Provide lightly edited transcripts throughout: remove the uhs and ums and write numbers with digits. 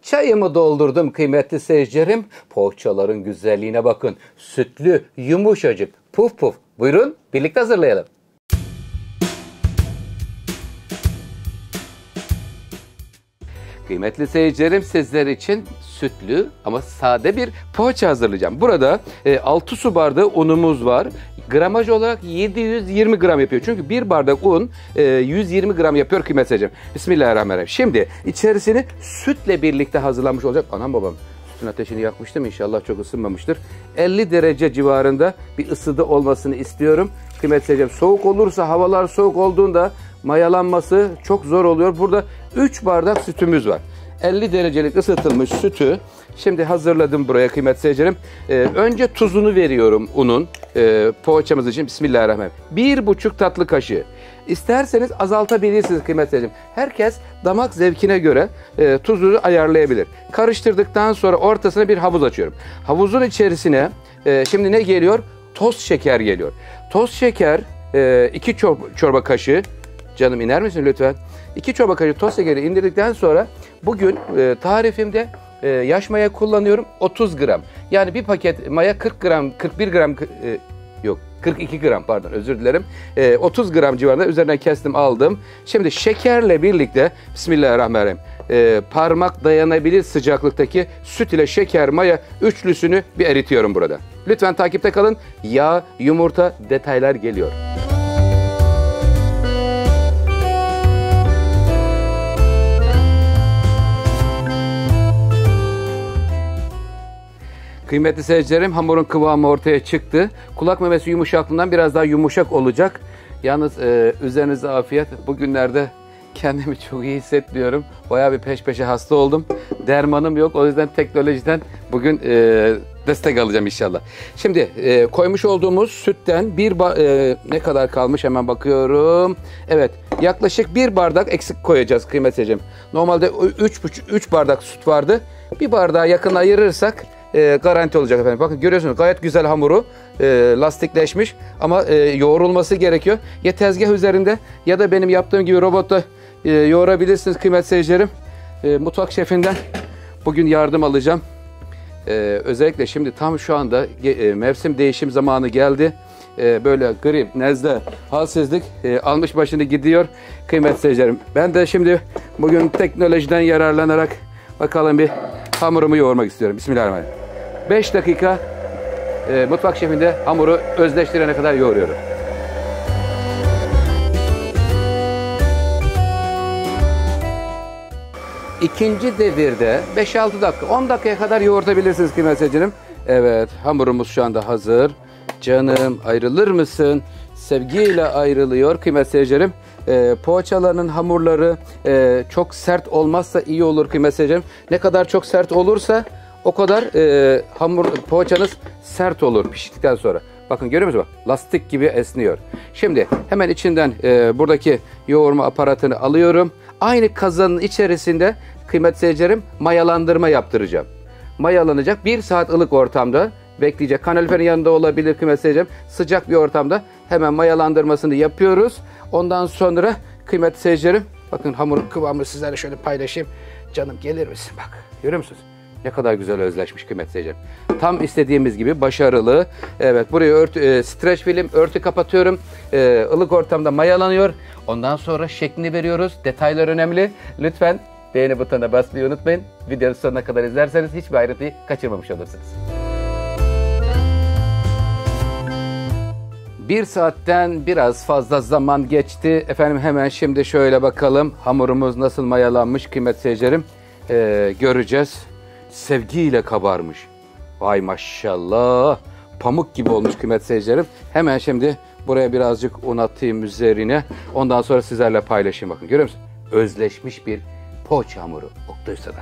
Çayımı doldurdum kıymetli seyircilerim. Poğaçaların güzelliğine bakın. Sütlü, yumuşacık, puf puf. Buyurun birlikte hazırlayalım. Kıymetli seyircilerim, sizler için sütlü ama sade bir poğaça hazırlayacağım. Burada 6 su bardağı unumuz var. Gramaj olarak 720 gram yapıyor. Çünkü bir bardak un 120 gram yapıyor kıymetli seyircilerim. Bismillahirrahmanirrahim. Şimdi içerisini sütle birlikte hazırlanmış olacak. Anam babam sütün ateşini yakmıştım. İnşallah çok ısınmamıştır. 50 derece civarında bir ısıda olmasını istiyorum. Kıymetli seyircilerim, soğuk olursa, havalar soğuk olduğunda mayalanması çok zor oluyor. Burada 3 bardak sütümüz var. 50 derecelik ısıtılmış sütü şimdi hazırladım buraya kıymetli seyircilerim. Önce tuzunu veriyorum unun poğaçamız için. Bismillahirrahmanirrahim. 1,5 tatlı kaşığı. İsterseniz azaltabilirsiniz kıymetli seyircilerim. Herkes damak zevkine göre tuzunu ayarlayabilir. Karıştırdıktan sonra ortasına bir havuz açıyorum. Havuzun içerisine şimdi ne geliyor? Toz şeker geliyor. Toz şeker 2 çorba kaşığı. Canım iner misin lütfen? 2 çorba kaşığı toz şekeri indirdikten sonra bugün tarifimde yaş maya kullanıyorum 30 gram. Yani bir paket maya 40 gram, 41 gram, yok 42 gram pardon özür dilerim. 30 gram civarında üzerine kestim aldım. Şimdi şekerle birlikte Bismillahirrahmanirrahim. Parmak dayanabilir sıcaklıktaki süt ile şeker maya üçlüsünü bir eritiyorum burada. Lütfen takipte kalın. Yağ, yumurta, detaylar geliyor. Kıymetli seyircilerim, hamurun kıvamı ortaya çıktı. Kulak memesi yumuşaklığından biraz daha yumuşak olacak. Yalnız üzerinize afiyet. Bugünlerde kendimi çok iyi hissetmiyorum. Bayağı bir peş peşe hasta oldum. Dermanım yok. O yüzden teknolojiden bugün destek alacağım inşallah. Şimdi koymuş olduğumuz sütten ne kadar kalmış hemen bakıyorum. Evet, yaklaşık 1 bardak eksik koyacağız kıymetli seyircilerim. Normalde 3 bardak süt vardı. Bir bardağa yakın ayırırsak garanti olacak efendim. Bakın görüyorsunuz gayet güzel hamuru lastikleşmiş ama yoğrulması gerekiyor. Ya tezgah üzerinde ya da benim yaptığım gibi robotta yoğurabilirsiniz kıymetli seyircilerim. Mutfak şefinden bugün yardım alacağım. Özellikle şimdi tam şu anda mevsim değişim zamanı geldi. Böyle grip, nezle, halsizlik almış başını gidiyor kıymetli seyircilerim. Ben de şimdi bugün teknolojiden yararlanarak bakalım bir hamurumu yoğurmak istiyorum. Bismillahirrahmanirrahim. 5 dakika mutfak şefinde hamuru özleştirene kadar yoğuruyorum. İkinci devirde 5-6 dakika, 10 dakikaya kadar yoğurtabilirsiniz kıymetli seyircilerim. Evet, hamurumuz şu anda hazır. Canım ayrılır mısın? Sevgiyle ayrılıyor kıymetli seyircilerim. Poğaçaların hamurları çok sert olmazsa iyi olur kıymetli seyircilerim. Ne kadar çok sert olursa o kadar poğaçanız sert olur piştikten sonra. Bakın görüyor musunuz? Lastik gibi esniyor. Şimdi hemen içinden buradaki yoğurma aparatını alıyorum. Aynı kazanın içerisinde kıymetli seyircilerim mayalandırma yaptıracağım. Mayalanacak 1 saat ılık ortamda bekleyecek. Kaloriferin yanında olabilir kıymetli seyircilerim. Sıcak bir ortamda hemen mayalandırmasını yapıyoruz. Ondan sonra kıymetli seyircilerim, bakın hamurun kıvamını sizlerle şöyle paylaşayım. Canım gelir misin? Bak görüyor musunuz? Ne kadar güzel özleşmiş kıymetli seyircilerim. Tam istediğimiz gibi başarılı. Evet, buraya streç film örtü kapatıyorum. Ilık ortamda mayalanıyor. Ondan sonra şeklini veriyoruz. Detaylar önemli. Lütfen beğeni butonuna basmayı unutmayın. Videonun sonuna kadar izlerseniz hiçbir ayrıntıyı kaçırmamış olursunuz. 1 saatten biraz fazla zaman geçti. Efendim hemen şimdi şöyle bakalım. Hamurumuz nasıl mayalanmış kıymetli seyircilerim. Göreceğiz. Sevgiyle kabarmış. Vay maşallah. Pamuk gibi olmuş kıymetli seyircilerim. Hemen şimdi buraya birazcık un atayım üzerine. Ondan sonra sizlerle paylaşayım. Bakın görüyor musun? Özleşmiş bir poğaça hamuru. Oktay Usta'dan.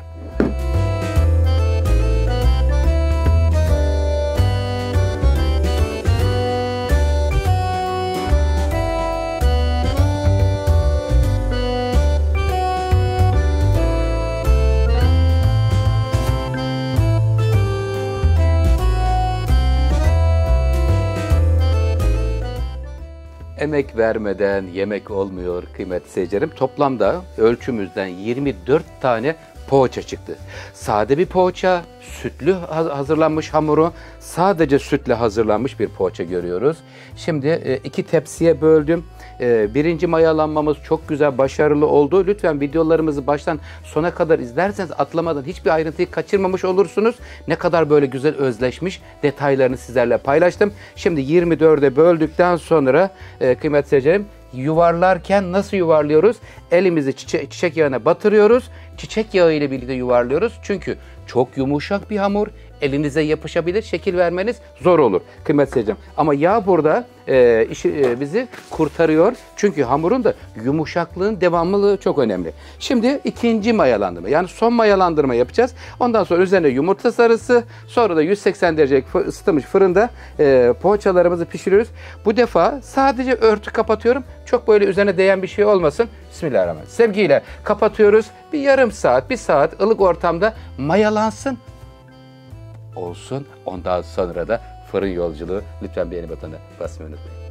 Emek vermeden yemek olmuyor kıymetli seyircilerim. Toplamda ölçümüzden 24 tane poğaça çıktı. Sade bir poğaça, sütlü hazırlanmış hamuru, sadece sütle hazırlanmış bir poğaça görüyoruz. Şimdi 2 tepsiye böldüm. Birinci mayalanmamız çok güzel, başarılı oldu. Lütfen videolarımızı baştan sona kadar izlerseniz atlamadan hiçbir ayrıntıyı kaçırmamış olursunuz. Ne kadar böyle güzel özleşmiş, detaylarını sizlerle paylaştım. Şimdi 24'e böldükten sonra kıymetli seyircilerim, yuvarlarken nasıl yuvarlıyoruz? Elimizi çiçek yağına batırıyoruz. Çiçek yağı ile birlikte yuvarlıyoruz. Çünkü çok yumuşak bir hamur. Elinize yapışabilir, şekil vermeniz zor olur kıymetli seyircilerim. Ama yağ burada bizi kurtarıyor. Çünkü hamurun da yumuşaklığın devamlılığı çok önemli. Şimdi ikinci mayalandırma, yani son mayalandırma yapacağız. Ondan sonra üzerine yumurta sarısı, sonra da 180 derece ısıtılmış fırında poğaçalarımızı pişiriyoruz. Bu defa sadece örtü kapatıyorum. Çok böyle üzerine değen bir şey olmasın. Bismillahirrahmanirrahim. Sevgiyle kapatıyoruz. Bir yarım saat, bir saat ılık ortamda mayalansın. Olsun. Ondan sonra da fırın yolculuğu. Lütfen beğeni butonuna basmayı unutmayın.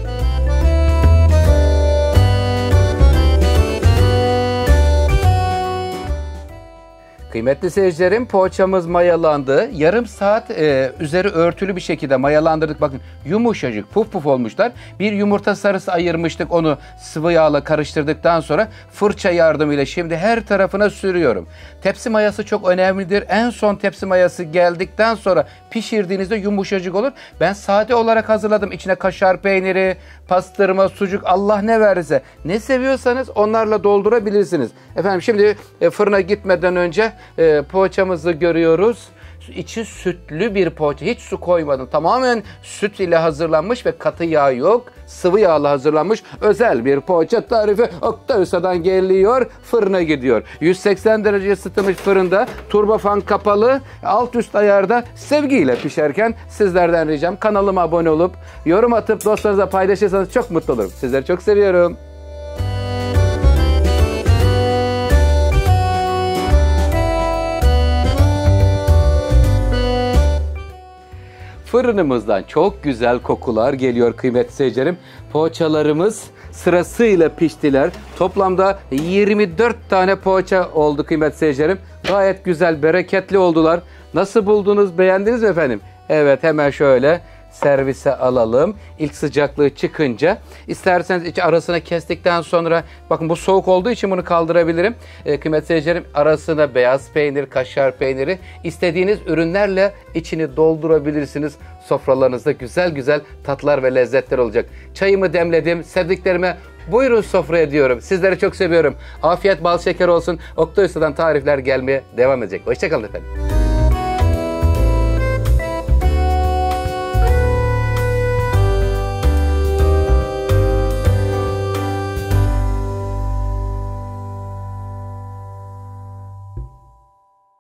Kıymetli seyircilerim, poğaçamız mayalandı. Yarım saat üzeri örtülü bir şekilde mayalandırdık. Bakın yumuşacık, puf puf olmuşlar. Bir yumurta sarısı ayırmıştık. Onu sıvı yağla karıştırdıktan sonra fırça yardımıyla şimdi her tarafına sürüyorum. Tepsi mayası çok önemlidir. En son tepsi mayası geldikten sonra pişirdiğinizde yumuşacık olur. Ben sade olarak hazırladım. İçine kaşar peyniri, pastırma, sucuk, Allah ne verirse. Ne seviyorsanız onlarla doldurabilirsiniz. Efendim şimdi fırına gitmeden önce poğaçamızı görüyoruz. İçi sütlü bir poğaça. Hiç su koymadım. Tamamen süt ile hazırlanmış ve katı yağ yok. Sıvı yağla hazırlanmış özel bir poğaça tarifi Oktay Usta'dan geliyor. Fırına gidiyor. 180 derece ısıtılmış fırında, turbofan kapalı, alt üst ayarda sevgiyle pişerken sizlerden ricam kanalıma abone olup yorum atıp dostlarınızla paylaşırsanız çok mutlu olurum. Sizleri çok seviyorum. Fırınımızdan çok güzel kokular geliyor kıymetli seyircilerim. Poğaçalarımız sırasıyla piştiler. Toplamda 24 tane poğaça oldu kıymetli seyircilerim. Gayet güzel, bereketli oldular. Nasıl buldunuz, beğendiniz mi efendim? Evet, hemen şöyle servise alalım. İlk sıcaklığı çıkınca isterseniz içi arasına kestikten sonra, bakın bu soğuk olduğu için bunu kaldırabilirim. Kıymetli seyircilerim, arasına beyaz peynir, kaşar peyniri, istediğiniz ürünlerle içini doldurabilirsiniz. Sofralarınızda güzel güzel tatlar ve lezzetler olacak. Çayımı demledim, sevdiklerime buyurun sofraya diyorum. Sizleri çok seviyorum. Afiyet bal şeker olsun. Oktay Usta'dan tarifler gelmeye devam edecek. Hoşçakalın efendim.